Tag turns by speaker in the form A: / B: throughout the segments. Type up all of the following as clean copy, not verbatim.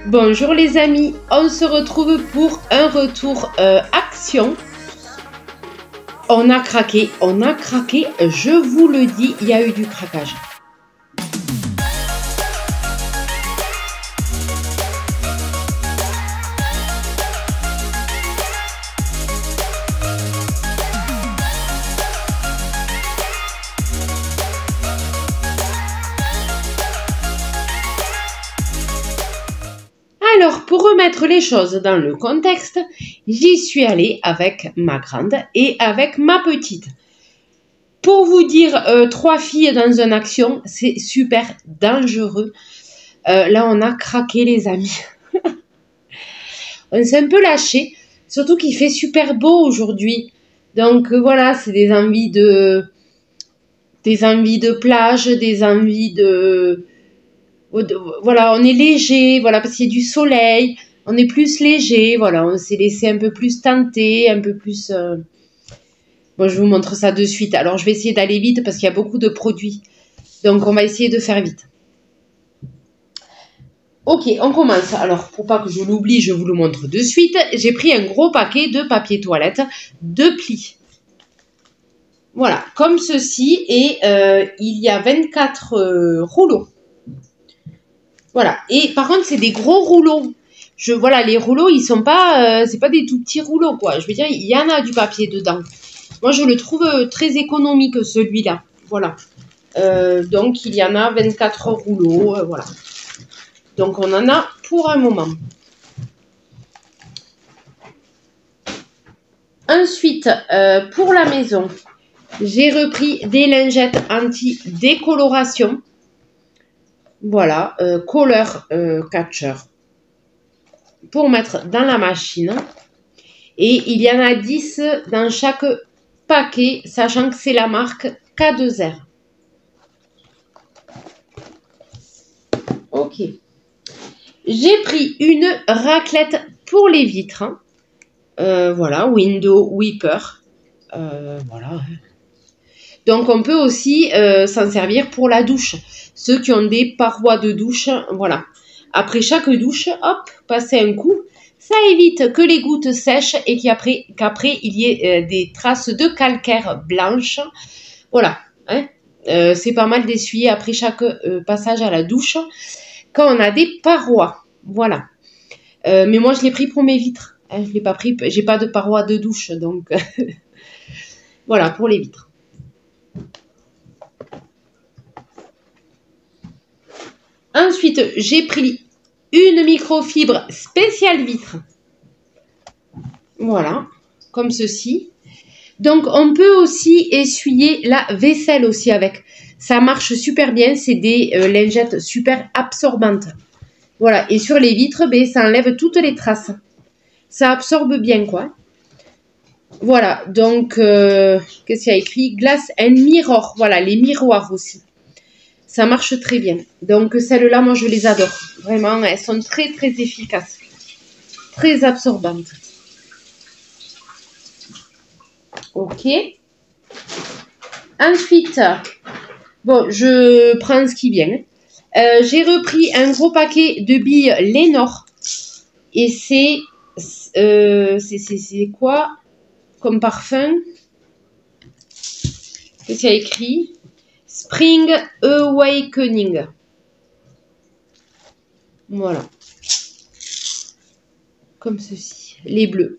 A: Bonjour les amis, on se retrouve pour un retour action. On a craqué, je vous le dis, il y a eu du craquage. Alors, pour remettre les choses dans le contexte, j'y suis allée avec ma grande et avec ma petite. Pour vous dire, 3 filles dans une action, c'est super dangereux. Là, on a craqué, les amis. On s'est un peu lâché, surtout qu'il fait super beau aujourd'hui. Donc, voilà, c'est des envies de plage, des envies de... Voilà, on est léger, voilà, parce qu'il y a du soleil, on est plus léger, voilà, on s'est laissé un peu plus tenter, un peu plus... Bon, je vous montre ça de suite. Alors, je vais essayer d'aller vite parce qu'il y a beaucoup de produits. Donc, on va essayer de faire vite. Ok, on commence. Alors, pour pas que je l'oublie, je vous le montre de suite. J'ai pris un gros paquet de papier toilette, 2 plis. Voilà, comme ceci. Et il y a 24 rouleaux. Voilà, et par contre, c'est des gros rouleaux. Voilà, les rouleaux, ils sont pas... c'est pas des tout petits rouleaux, quoi. Je veux dire, il y en a du papier dedans. Moi, je le trouve très économique, celui-là. Voilà. Donc, il y en a 24 rouleaux, voilà. Donc, on en a pour un moment. Ensuite, pour la maison, j'ai repris des lingettes anti-décoloration. Voilà, color catcher pour mettre dans la machine. Et il y en a 10 dans chaque paquet, sachant que c'est la marque K2R. Ok. J'ai pris une raclette pour les vitres. Voilà, window wiper. Voilà. Donc, on peut aussi s'en servir pour la douche. Ceux qui ont des parois de douche, voilà. Après chaque douche, hop, passer un coup. Ça évite que les gouttes sèchent et qu'après il y ait des traces de calcaire blanche. Voilà. Hein. C'est pas mal d'essuyer après chaque passage à la douche. Quand on a des parois. Voilà. Mais moi, je l'ai pris pour mes vitres. Hein, je l'ai pas pris. J'ai pas de parois de douche. Donc, voilà, pour les vitres. Ensuite, j'ai pris une microfibre spéciale vitre. Voilà, comme ceci. Donc, on peut aussi essuyer la vaisselle aussi avec. Ça marche super bien. C'est des lingettes super absorbantes. Voilà, et sur les vitres, ben, ça enlève toutes les traces. Ça absorbe bien, quoi. Voilà, donc, qu'est-ce qu'il y a écrit? Glass and mirror. Voilà, les miroirs aussi. Ça marche très bien. Donc, celles-là, moi, je les adore. Vraiment, elles sont très, très efficaces. Très absorbantes. Ok. Ensuite, bon, je prends ce qui vient. J'ai repris un gros paquet de billes Lénore. Et c'est quoi comme parfum? Qu'est-ce qu'il y a écrit? Spring Awakening. Voilà. Comme ceci. Les bleus.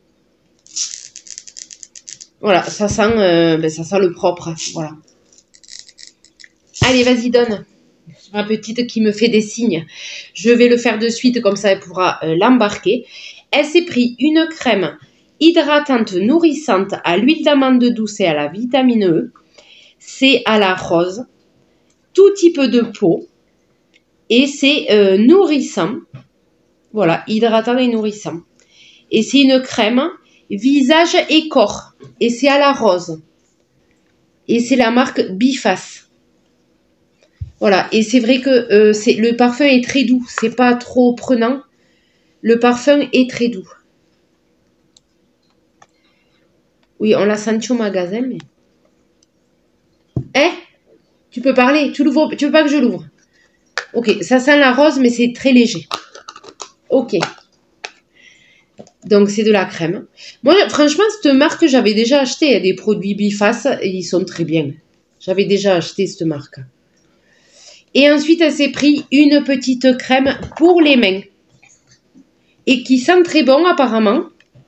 A: Voilà, ça sent le propre. Voilà. Allez, vas-y, donne. Ma petite qui me fait des signes. Je vais le faire de suite, comme ça elle pourra l'embarquer. Elle s'est pris une crème hydratante nourrissante à l'huile d'amande douce et à la vitamine E. C'est à la rose, tout type de peau, et c'est nourrissant, voilà, hydratant et nourrissant. Et c'est une crème visage et corps, et c'est à la rose, et c'est la marque Biface. Voilà, et c'est vrai que le parfum est très doux, c'est pas trop prenant, le parfum est très doux. Oui, on l'a senti au magasin, mais... Eh, tu peux parler, tu l'ouvres, tu veux pas que je l'ouvre? Ok, ça sent la rose, mais c'est très léger. Ok. Donc, c'est de la crème. Moi, franchement, cette marque, j'avais déjà acheté des produits Biface et ils sont très bien. J'avais déjà acheté cette marque. Et ensuite, elle s'est pris une petite crème pour les mains. Et qui sent très bon, apparemment.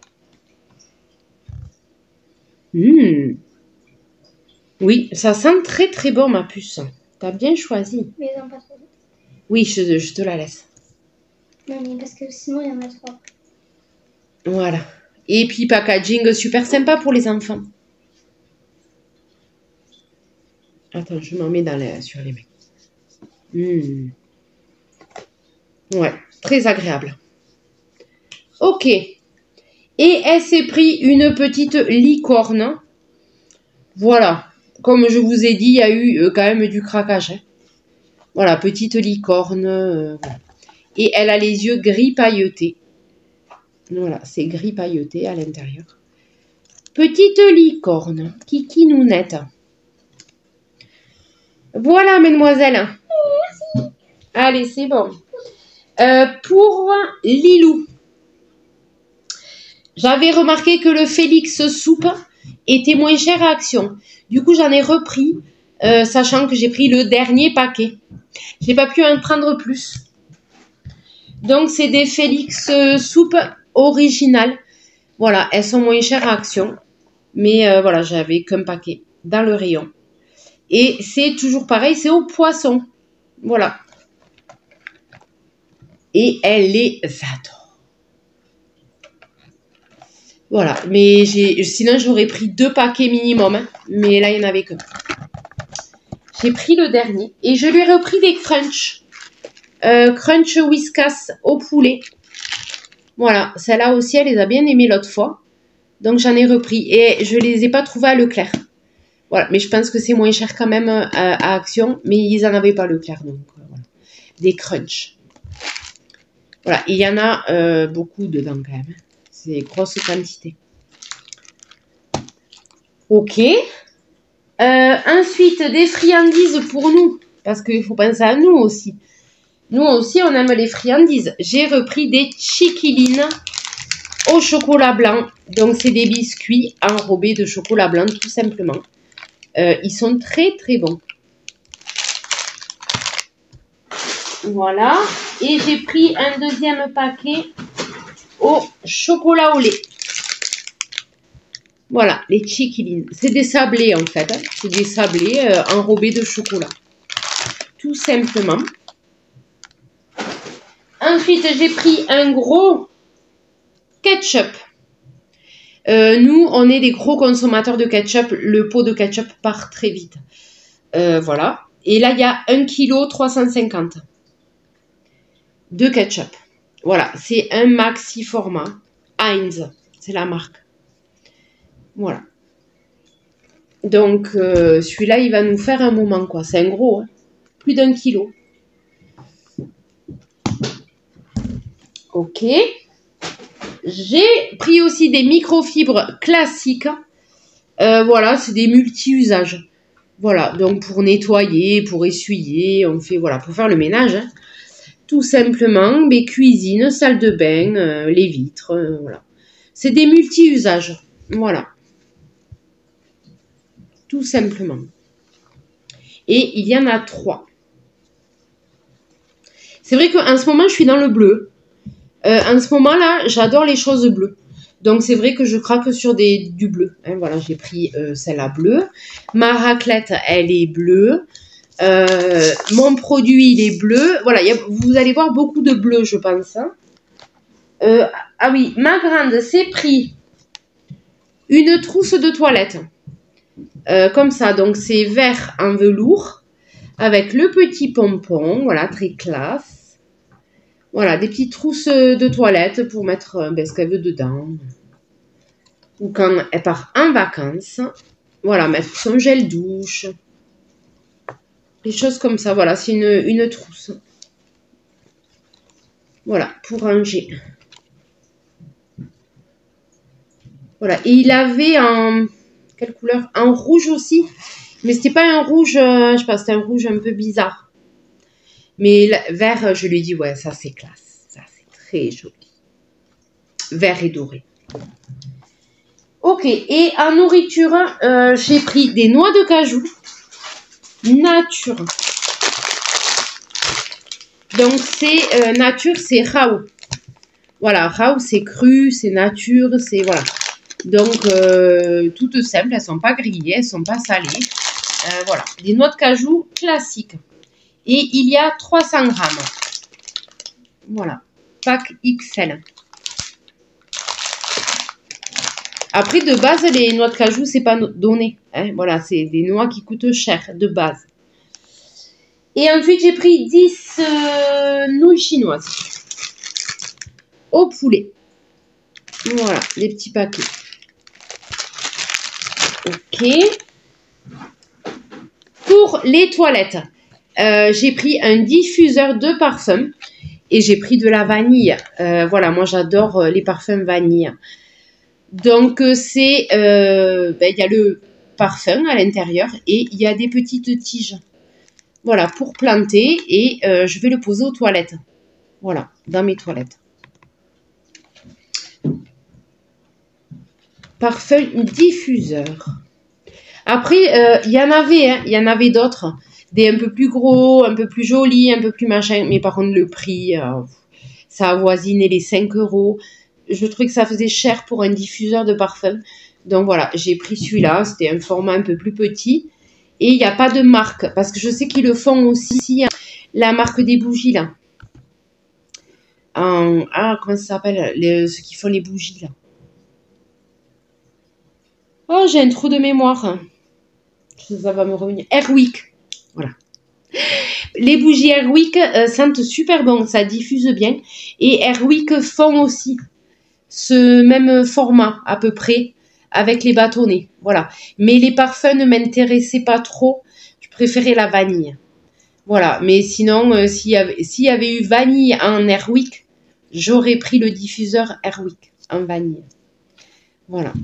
A: Oui, ça sent très très bon, ma puce. T'as bien choisi.
B: Mais non, pas trop vite.
A: Oui, je te la laisse.
B: Non, mais parce que sinon, il y en a 3.
A: Voilà. Et puis, packaging super sympa pour les enfants. Attends, je m'en mets sur les mains. Ouais, très agréable. Ok. Et elle s'est pris une petite licorne. Voilà. Comme je vous ai dit, il y a eu quand même du craquage. Hein. Voilà, petite licorne. Voilà. Et elle a les yeux gris pailletés. Voilà, c'est gris pailleté à l'intérieur. Petite licorne. Kiki nounette. Voilà, mesdemoiselles. Merci. Allez, c'est bon. Pour Lilou. J'avais remarqué que le Félix Soupe était moins cher à Action. Du coup, j'en ai repris, sachant que j'ai pris le dernier paquet. Je n'ai pas pu en prendre plus. Donc, c'est des Félix Soupe originales. Voilà, elles sont moins chères à Action. Mais voilà, j'avais qu'un paquet dans le rayon. Et c'est toujours pareil, c'est au poisson. Voilà. Et elle les adore. Voilà, mais sinon j'aurais pris 2 paquets minimum, hein, mais là il n'y en avait que. J'ai pris le dernier et je lui ai repris des crunch. Crunch Whiskas au poulet. Voilà, celle-là aussi elle les a bien aimées l'autre fois. Donc j'en ai repris et je les ai pas trouvées à Leclerc. Voilà, mais je pense que c'est moins cher quand même à Action, mais ils n'en avaient pas Leclerc donc voilà. Des crunch. Voilà, il y en a beaucoup dedans quand même. C'est grosse quantité. Ok. Ensuite, des friandises pour nous. Parce qu'il faut penser à nous aussi. Nous aussi, on aime les friandises. J'ai repris des chiquilines au chocolat blanc. Donc, c'est des biscuits enrobés de chocolat blanc, tout simplement. Ils sont très, très bons. Voilà. Et j'ai pris un deuxième paquet au chocolat au lait. Voilà, les chiquilines. C'est des sablés en fait. Hein. C'est des sablés enrobés de chocolat. Tout simplement. Ensuite, j'ai pris un gros ketchup. Nous, on est des gros consommateurs de ketchup. Le pot de ketchup part très vite. Voilà. Et là, il y a 1 kg 350 de ketchup. Voilà, c'est un maxi format. Heinz, c'est la marque. Voilà. Donc, celui-là, il va nous faire un moment, quoi. C'est un gros, hein. Plus d'1 kilo. Ok. J'ai pris aussi des microfibres classiques. Voilà, c'est des multi-usages. Voilà, donc pour nettoyer, pour essuyer, on fait, voilà, pour faire le ménage. Hein. Tout simplement, mes cuisines, salle de bain, les vitres, voilà. C'est des multi-usages. Voilà. Tout simplement. Et il y en a 3. C'est vrai qu'en ce moment, je suis dans le bleu. En ce moment-là, j'adore les choses bleues. Donc, c'est vrai que je craque sur du bleu. Hein, voilà, j'ai pris celle-là bleue. Ma raclette, elle est bleue. Mon produit, il est bleu. Voilà, vous allez voir beaucoup de bleu, je pense. Hein. Ah oui, ma grande s'est pris une trousse de toilette. Comme ça, donc c'est vert en velours. Avec le petit pompon. Voilà, très classe. Voilà, des petites trousses de toilette pour mettre ce qu'elle veut dedans. Ou quand elle part en vacances. Voilà, mettre son gel douche. Des choses comme ça, voilà, c'est une trousse. Voilà, pour ranger. Voilà, et il avait en... Quelle couleur? En rouge aussi. Mais c'était pas un rouge, je sais pas, c'était un rouge un peu bizarre. Mais vert, je lui ai dit, ouais, ça c'est classe. Ça c'est Très joli. Vert et doré. Ok, et en nourriture, j'ai pris des noix de cajou nature. Donc c'est nature, c'est Rao. Voilà, Rao c'est cru, c'est nature, c'est voilà. Donc toutes simples, elles sont pas grillées, elles sont pas salées. Voilà, des noix de cajou classiques. Et il y a 300 grammes. Voilà, pack XL. Après, de base, les noix de cajou, c'est pas donné. Hein. Voilà, c'est des noix qui coûtent cher, de base. Et ensuite, j'ai pris 10 nouilles chinoises. Au poulet. Voilà, les petits paquets. Ok. Pour les toilettes, j'ai pris un diffuseur de parfum. Et j'ai pris de la vanille. Voilà, moi, j'adore les parfums vanille. Donc, c'est, il y a le parfum à l'intérieur et il y a des petites tiges. Voilà, pour planter et je vais le poser aux toilettes. Voilà, dans mes toilettes. Parfum diffuseur. Après, il y en avait d'autres. Des un peu plus gros, un peu plus jolis, un peu plus machin. Mais par contre, le prix, ça avoisinait les 5 €. Je trouvais que ça faisait cher pour un diffuseur de parfum. Donc voilà, j'ai pris celui-là. C'était un format un peu plus petit. Et il n'y a pas de marque. Parce que je sais qu'ils le font aussi. La marque des bougies, là. Comment ça s'appelle ceux qui font les bougies, là. Oh, j'ai un trou de mémoire. Ça va me revenir. Airwick. Voilà. Les bougies Airwick sentent super bon. Ça diffuse bien. Et Airwick font aussi ce même format à peu près avec les bâtonnets. Voilà. Mais les parfums ne m'intéressaient pas trop. Je préférais la vanille. Voilà. Mais sinon, s'il y avait eu vanille en Airwick, j'aurais pris le diffuseur Airwick en vanille. Voilà.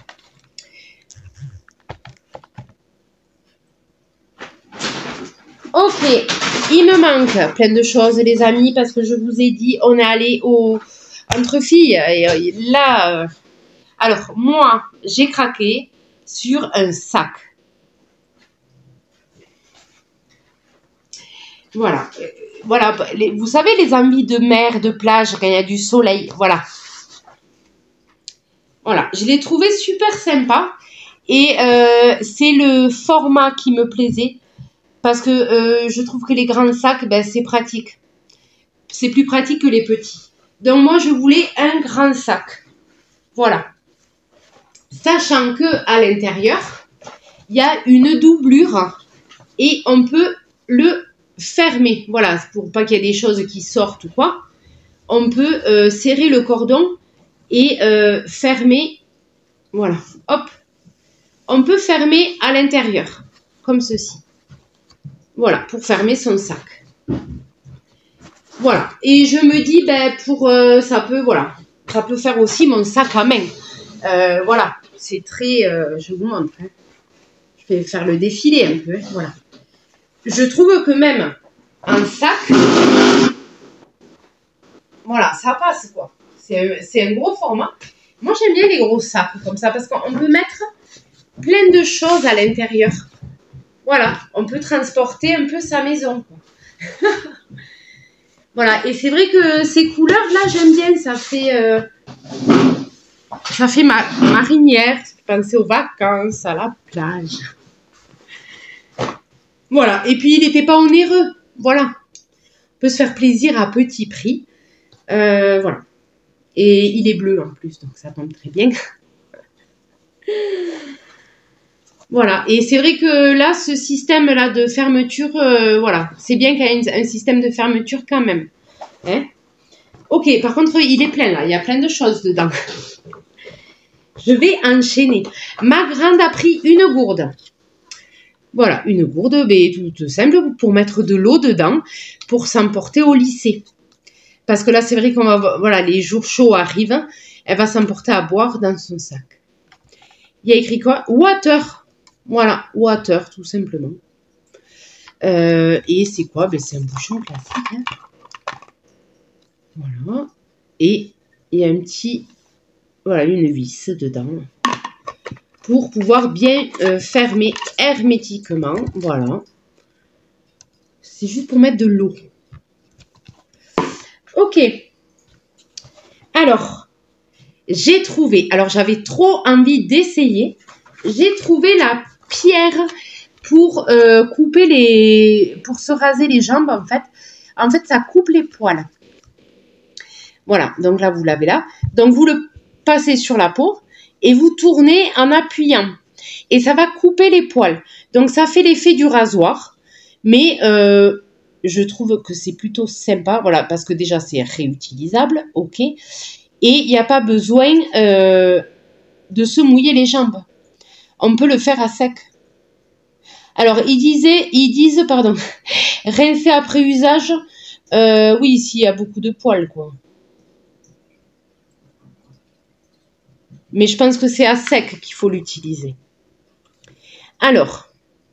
A: Ok, il me manque plein de choses, les amis, parce que je vous ai dit, on est allé entre filles. Et là, alors, moi, j'ai craqué sur un sac. Voilà. Voilà. Vous savez, les envies de mer, de plage, quand il y a du soleil. Voilà. Voilà. Je l'ai trouvé super sympa. Et c'est le format qui me plaisait. Parce que je trouve que les grands sacs, ben, c'est pratique. C'est plus pratique que les petits. Donc moi, je voulais un grand sac. Voilà. Sachant que à l'intérieur, il y a une doublure et on peut le fermer. Voilà, pour pas qu'il y ait des choses qui sortent ou quoi. On peut serrer le cordon et fermer. Voilà, hop. On peut fermer à l'intérieur, comme ceci. Voilà, pour fermer son sac. Voilà. Et je me dis, ben, ça peut faire aussi mon sac à main. Voilà. C'est très, je vous montre. Hein. Je vais faire le défilé un peu. Hein, voilà. Je trouve que même un sac, voilà, ça passe, quoi. C'est un gros format. Moi, j'aime bien les gros sacs comme ça parce qu'on peut mettre plein de choses à l'intérieur. Voilà, on peut transporter un peu sa maison. Voilà, et c'est vrai que ces couleurs-là, j'aime bien. Ça fait marinière. Penser aux vacances, à la plage. Voilà, et puis il n'était pas onéreux. Voilà, on peut se faire plaisir à petit prix. Voilà, et il est bleu en plus, donc ça tombe très bien. Voilà, et c'est vrai que là, ce système-là de fermeture, voilà, c'est bien qu'il y ait un système de fermeture quand même. Hein, ok, par contre, il est plein là, il y a plein de choses dedans. Je vais enchaîner. Ma grande a pris une gourde. Voilà, une gourde, mais toute simple, pour mettre de l'eau dedans, pour s'emporter au lycée. Parce que là, c'est vrai qu'on va, voilà, les jours chauds arrivent, elle va s'emporter à boire dans son sac. Il y a écrit quoi? Water. Voilà, water, tout simplement. Et c'est quoi? Ben, c'est un bouchon classique. Hein. Voilà. Et il y a un petit, voilà, une vis dedans pour pouvoir bien fermer hermétiquement. Voilà. C'est juste pour mettre de l'eau. Ok. Alors, j'ai trouvé, alors j'avais trop envie d'essayer, j'ai trouvé la pierre pour couper pour se raser les jambes en fait. En fait, ça coupe les poils. Voilà, donc là, vous l'avez là. Donc, vous le passez sur la peau et vous tournez en appuyant. Et ça va couper les poils. Donc, ça fait l'effet du rasoir. Mais je trouve que c'est plutôt sympa. Voilà, parce que déjà, c'est réutilisable. OK. Et il n'y a pas besoin de se mouiller les jambes. On peut le faire à sec. Alors, ils disent, pardon, rincer après usage. Oui, s'il y a beaucoup de poils, quoi. Mais je pense que c'est à sec qu'il faut l'utiliser. Alors,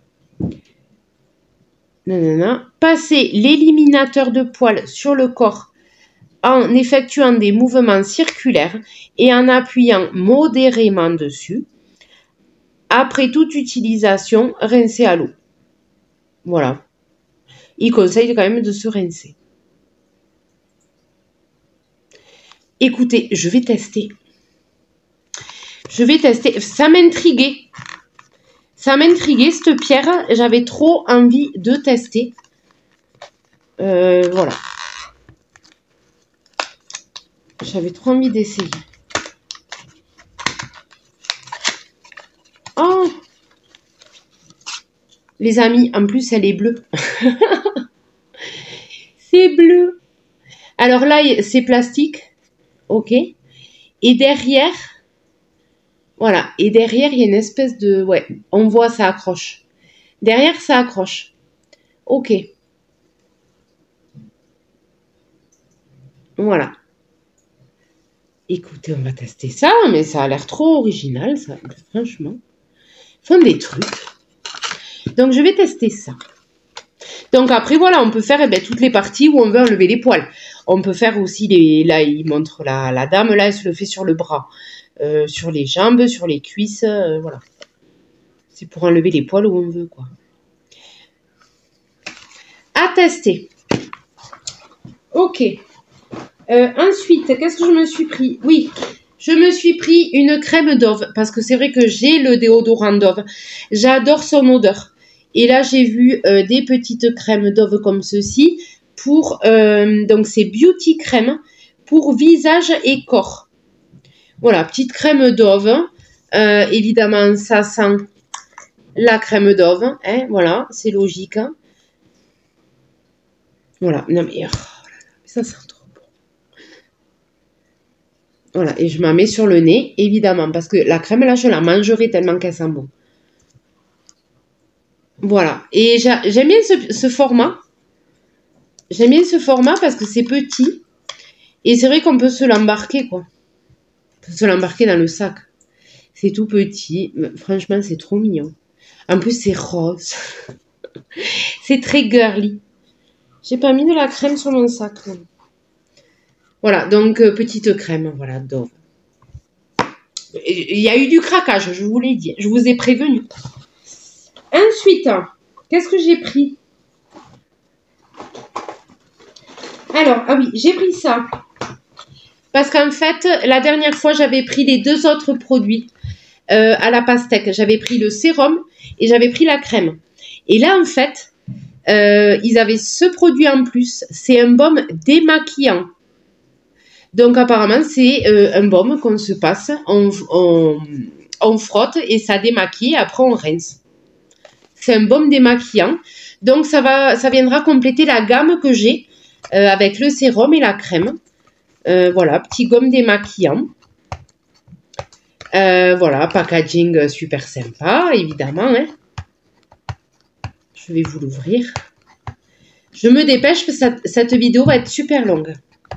A: passez l'éliminateur de poils sur le corps en effectuant des mouvements circulaires et en appuyant modérément dessus. Après toute utilisation, rincez à l'eau. Voilà. Il conseille quand même de se rincer. Écoutez, je vais tester. Ça m'intriguait. Cette pierre. J'avais trop envie de tester. Voilà. J'avais trop envie d'essayer. Oh! Les amis, en plus, elle est bleue. C'est bleu. Alors là, c'est plastique. OK. Et derrière... Voilà, et derrière, il y a une espèce de... Ouais, on voit, ça accroche. Derrière, ça accroche. Ok. Voilà. Écoutez, on va tester ça, mais ça a l'air trop original, ça, franchement. Ils font des trucs. Donc, je vais tester ça. Donc, après, voilà, on peut faire toutes les parties où on veut enlever les poils. On peut faire aussi les... Là, il montre la dame, là, elle se le fait sur le bras. Sur les jambes, sur les cuisses, voilà. C'est pour enlever les poils où on veut, quoi. À tester. Ok. Ensuite, qu'est-ce que je me suis pris? Oui, je me suis pris une crème Dove, parce que c'est vrai que j'ai le déodorant Dove. J'adore son odeur. Et là, j'ai vu des petites crèmes Dove comme ceci, pour, donc c'est Beauty Crème, pour visage et corps. Voilà, petite crème Dove. Évidemment, ça sent la crème Dove. Hein, voilà, c'est logique. Hein. Voilà, non mais oh là là, ça sent trop bon. Voilà, et je m'en mets sur le nez, évidemment, parce que la crème, là, je la mangerai tellement qu'elle sent bon. Voilà, et j'aime bien ce format. J'aime bien ce format parce que c'est petit. Et c'est vrai qu'on peut se l'embarquer, quoi. On peut se l'embarquer dans le sac. C'est tout petit. Franchement, c'est trop mignon. En plus, c'est rose. C'est très girly. J'ai pas mis de la crème sur mon sac. Voilà, donc petite crème, voilà, Dove. Il y a eu du craquage, je vous l'ai dit. Je vous ai prévenu. Ensuite, qu'est-ce que j'ai pris? Alors, ah oui, j'ai pris ça. Parce qu'en fait, la dernière fois, j'avais pris les deux autres produits à la pastèque. J'avais pris le sérum et j'avais pris la crème. Et là, en fait, ils avaient ce produit en plus. C'est un baume démaquillant. Donc, apparemment, c'est un baume qu'on se passe. On frotte et ça démaquille. Après, on rince. C'est un baume démaquillant. Donc, ça viendra compléter la gamme que j'ai avec le sérum et la crème. Voilà, petit gomme démaquillant. Voilà, packaging super sympa, évidemment. Hein. Je vais vous l'ouvrir. Je me dépêche parce que cette vidéo va être super longue.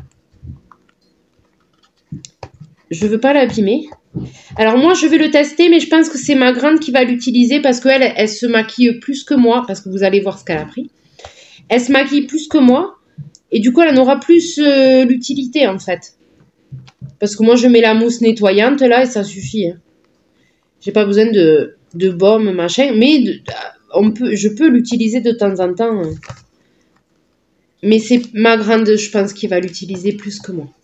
A: Je ne veux pas l'abîmer. Alors moi, je vais le tester, mais je pense que c'est ma grande qui va l'utiliser parce qu'elle, elle se maquille plus que moi, parce que vous allez voir ce qu'elle a pris. Elle se maquille plus que moi, et du coup, elle en aura plus l'utilité, en fait. Parce que moi, je mets la mousse nettoyante là et ça suffit. Hein. J'ai pas besoin de baume, machin. Mais je peux l'utiliser de temps en temps. Hein. Mais c'est ma grande, je pense, qui va l'utiliser plus que moi.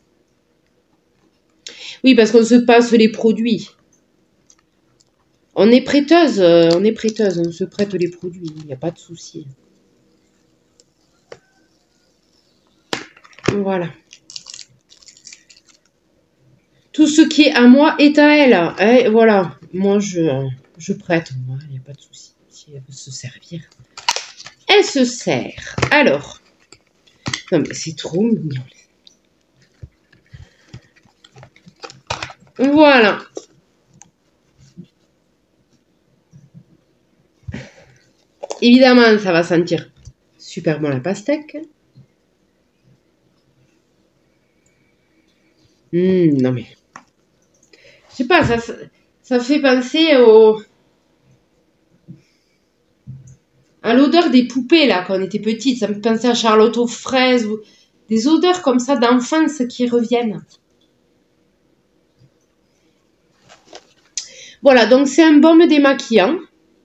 A: Oui, parce qu'on se passe les produits. On est prêteuse, on se prête les produits, il n'y a pas de souci. Voilà. Tout ce qui est à moi est à elle. Et voilà, moi je prête, moi, il n'y a pas de souci. Si elle veut se servir, elle se sert. Alors, non mais c'est trop mignon. Voilà. Évidemment, ça va sentir super bon la pastèque. Non mais... Je sais pas, ça fait penser à l'odeur des poupées, là, quand on était petite. Ça me fait penser à Charlotte aux fraises. Ou des odeurs comme ça d'enfance qui reviennent. Voilà, donc c'est un baume démaquillant.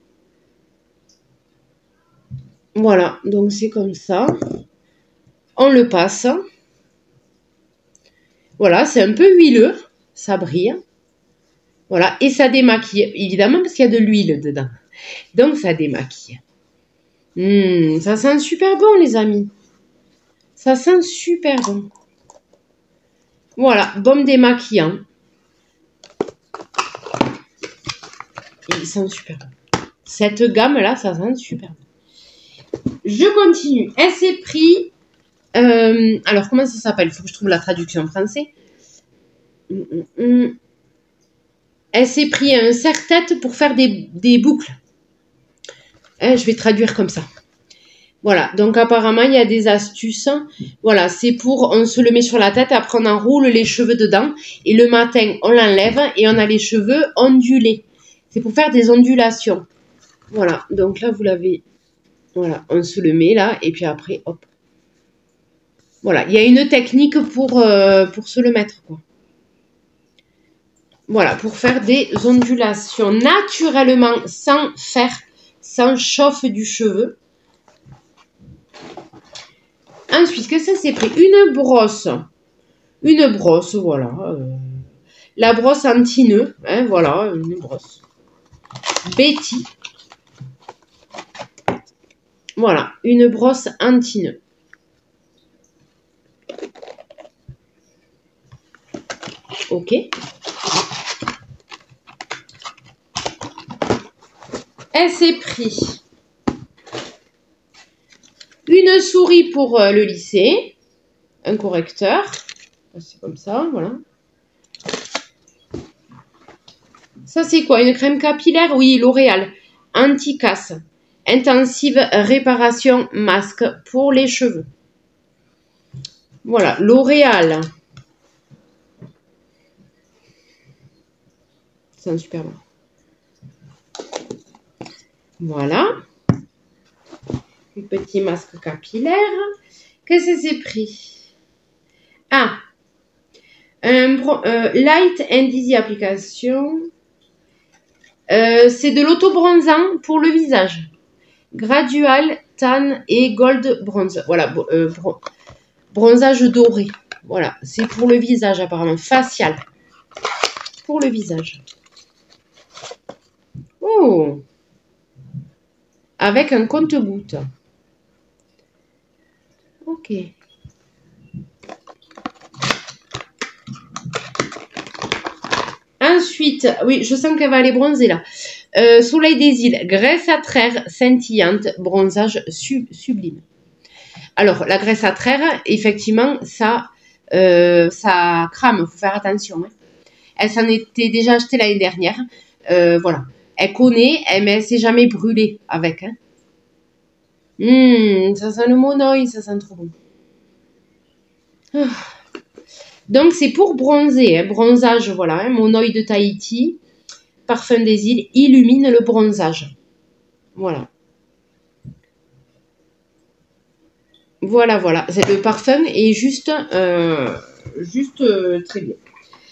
A: Voilà, donc c'est comme ça. On le passe. Voilà, c'est un peu huileux. Ça brille. Voilà, et ça démaquille. Évidemment, parce qu'il y a de l'huile dedans. Donc, ça démaquille. Ça sent super bon, les amis. Ça sent super bon. Voilà, baume démaquillant. Il sent super bon. Cette gamme-là, ça sent super bon. Je continue. Elle s'est pris... alors, comment ça s'appelle? Il faut que je trouve la traduction en français. Elle s'est pris un serre-tête pour faire des boucles. Je vais traduire comme ça. Voilà, donc apparemment, il y a des astuces. Voilà, c'est pour, on se le met sur la tête, après on enroule les cheveux dedans. Et le matin, on l'enlève et on a les cheveux ondulés. C'est pour faire des ondulations. Voilà, donc là, vous l'avez... Voilà, on se le met là, et puis après, hop. Voilà, il y a une technique pour se le mettre, quoi. Voilà, pour faire des ondulations naturellement, sans chauffe du cheveu. Ensuite, qu'est-ce que ça s'est pris? Une brosse. Une brosse, voilà. La brosse anti-nœud, hein, voilà, une brosse. Betty. Voilà, une brosse anti-nœud. Ok. Elle s'est pris une souris pour le lisser, un correcteur, c'est comme ça, voilà. Ça c'est quoi? Une crème capillaire? Oui, L'Oréal, anti-casse, intensive réparation masque pour les cheveux. Voilà, L'Oréal. C'est un super bon. Voilà. Un petit masque capillaire. Qu'est-ce que c'est pris? Ah, un Light and Easy application. C'est de l'auto-bronzant pour le visage. Gradual, tan et gold bronze. Voilà, bronzage doré. Voilà, c'est pour le visage apparemment. Facial. Pour le visage. Oh! Avec un compte-gouttes. Ok. Ensuite, oui, je sens qu'elle va aller bronzer là. Soleil des îles, graisse à traire scintillante, bronzage sublime. Alors, la graisse à traire, effectivement, ça crame, il faut faire attention. Hein. Elle s'en était déjà achetée l'année dernière. Voilà. Elle connaît, mais elle ne s'est jamais brûlée avec. Hein. Ça sent le monoï, ça sent trop bon. Ah. Donc, c'est pour bronzer. Hein. Bronzage, voilà. Hein. Monoï de Tahiti. Parfum des îles. Illumine le bronzage. Voilà. Voilà, voilà. Le parfum est juste très bien.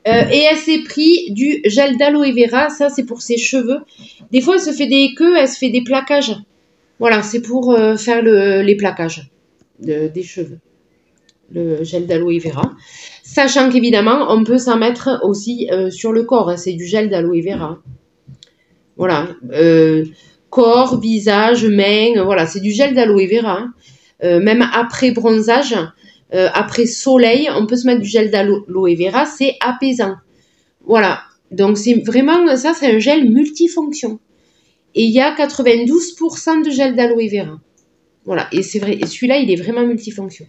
A: Et elle s'est pris du gel d'aloe vera. Ça, c'est pour ses cheveux. Des fois, elle se fait des queues, elle se fait des plaquages. Voilà, c'est pour faire les plaquages des cheveux. Le gel d'aloe vera. Sachant qu'évidemment, on peut s'en mettre aussi sur le corps. Hein, c'est du gel d'aloe vera. Voilà. Corps, visage, mains. Voilà, c'est du gel d'aloe vera. Hein. Même après bronzage, après soleil, on peut se mettre du gel d'aloe vera. C'est apaisant. Voilà. Donc, c'est vraiment, ça, c'est un gel multifonction. Et il y a 92% de gel d'aloe vera. Voilà. Et c'est vrai. Et celui-là, il est vraiment multifonction.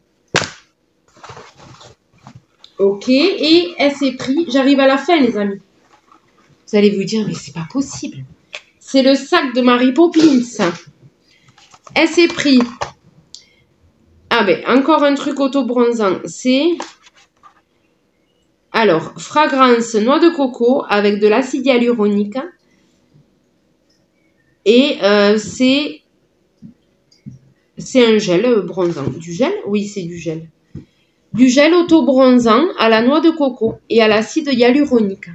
A: Ok, et elle s'est pris, j'arrive à la fin les amis. Vous allez vous dire, mais c'est pas possible. C'est le sac de Mary Poppins. Elle s'est pris, ah ben, encore un truc auto-bronzant, c'est, alors, fragrance noix de coco avec de l'acide hyaluronique. Et c'est un gel bronzant. Du gel? Oui, c'est du gel. Du gel auto-bronzant à la noix de coco et à l'acide hyaluronique.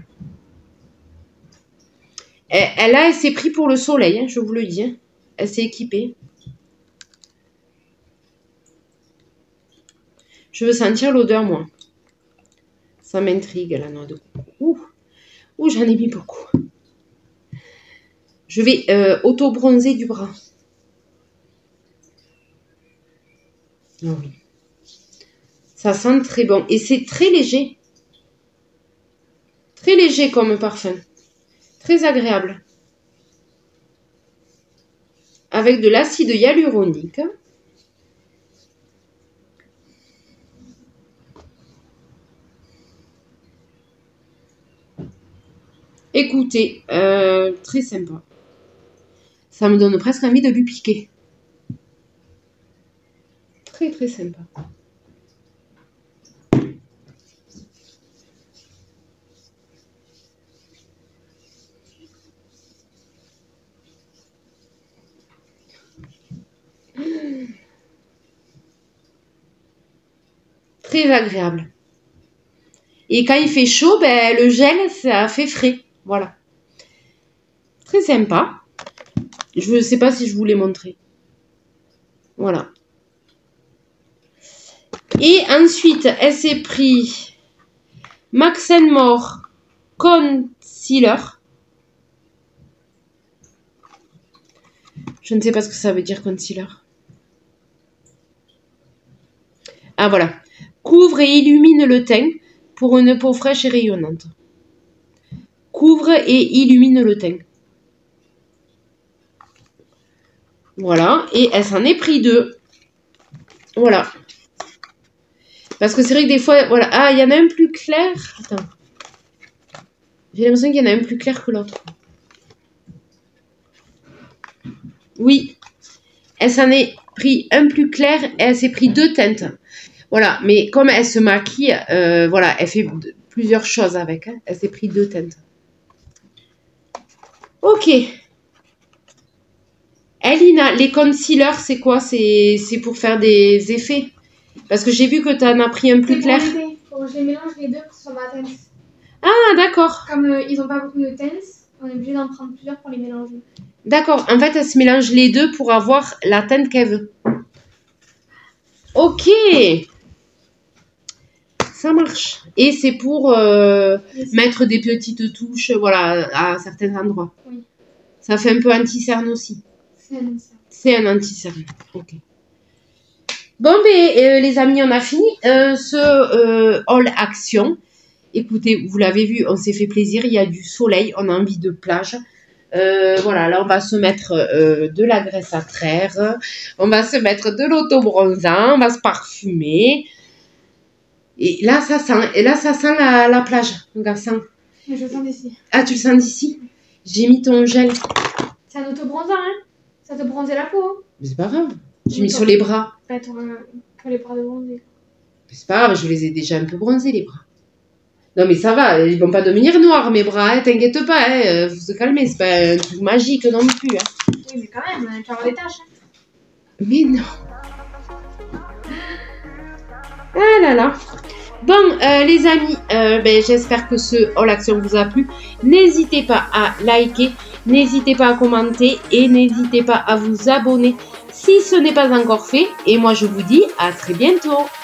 A: Elle s'est pris pour le soleil, hein, je vous le dis. Hein. Elle s'est équipée. Je veux sentir l'odeur, moi. Ça m'intrigue, la noix de coco. Ouh, j'en ai mis beaucoup. Je vais auto-bronzer du bras. Oh oui. Ça sent très bon. Et c'est très léger. Très léger comme parfum. Très agréable. Avec de l'acide hyaluronique. Écoutez, très sympa. Ça me donne presque envie de lui piquer. Très très sympa. Très agréable. Et quand il fait chaud, ben, le gel, ça fait frais. Voilà. Très sympa. Je ne sais pas si je vous l'ai montré. Voilà. Et ensuite, elle s'est pris Max & More Concealer. Je ne sais pas ce que ça veut dire, concealer. Ah, voilà. Couvre et illumine le teint pour une peau fraîche et rayonnante. Couvre et illumine le teint. Voilà. Et elle s'en est pris 2. Voilà. Parce que c'est vrai que des fois, voilà. Ah, il y en a un plus clair. Attends. J'ai l'impression qu'il y en a un plus clair que l'autre. Oui. Elle s'en est pris un plus clair et elle s'est pris 2 teintes. Voilà. Mais comme elle se maquille, voilà, elle fait plusieurs choses avec. Hein. Elle s'est pris 2 teintes. Ok. Elina, les concealers, c'est quoi? C'est pour faire des effets. Parce que j'ai vu que tu en as pris un plus clair.
B: Je les mélange les deux pour que ce soit ma teinte.
A: Ah, d'accord.
B: Comme ils n'ont pas beaucoup de teintes, on est obligé d'en prendre plusieurs pour les mélanger.
A: D'accord. En fait, elle se mélange les deux pour avoir la teinte qu'elle veut. Ok. Ça marche. Et c'est pour mettre des petites touches, voilà, à certains endroits.
B: Oui.
A: Ça fait un peu anti-cerne aussi. C'est un anti-cerne. Ok. Bon, ben, les amis, on a fini ce haul action. Écoutez, vous l'avez vu, on s'est fait plaisir. Il y a du soleil, on a envie de plage. Voilà, là, on va se mettre de la graisse à traire. On va se mettre de l'auto-bronzant. On va se parfumer. Et là, ça sent la plage. Regarde ça.
B: Mais je le sens d'ici.
A: Ah, tu le sens d'ici? J'ai mis ton gel.
B: C'est un auto-bronzant, hein? Ça te bronzer la peau.
A: Mais c'est pas grave. J'ai mis sur les bras.
B: Bah, pour les bras de bronzer.
A: C'est pas grave, je les ai déjà un peu bronzés, les bras. Non, mais ça va, ils vont pas devenir noirs, mes bras, hein, t'inquiète pas, hein, faut se calmer, c'est pas un truc magique non plus. Hein.
B: Oui, mais quand même, tu vas avoir des taches. Hein.
A: Mais non. Ah là là. Bon, les amis, j'espère que ce haul action vous a plu. N'hésitez pas à liker, n'hésitez pas à commenter et n'hésitez pas à vous abonner si ce n'est pas encore fait. Et moi, je vous dis à très bientôt.